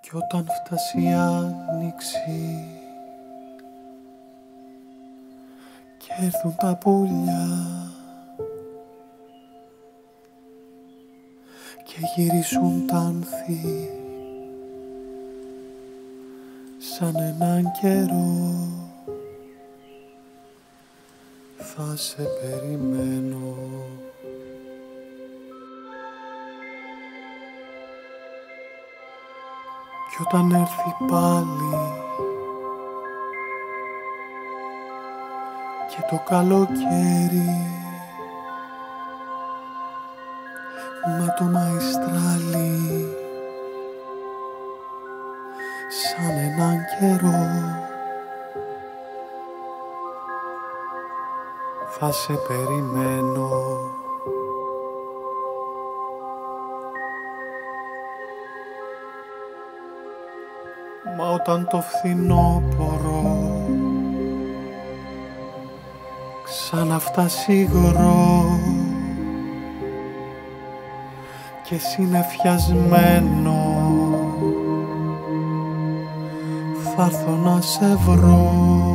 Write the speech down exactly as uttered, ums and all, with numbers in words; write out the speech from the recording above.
Κι όταν φτάσει η άνοιξη και έρθουν τα πουλιά και γυρίσουν τα άνθη σαν έναν καιρό, θα σε περιμένω. Κι όταν έρθει πάλι και το καλοκαίρι με το μαϊστράλι σαν έναν καιρό, θα σε περιμένω. Μα όταν το φθινόπωρο ξαναφτάσει υγρό και συννεφιασμένο, θα έρθω να σε βρω.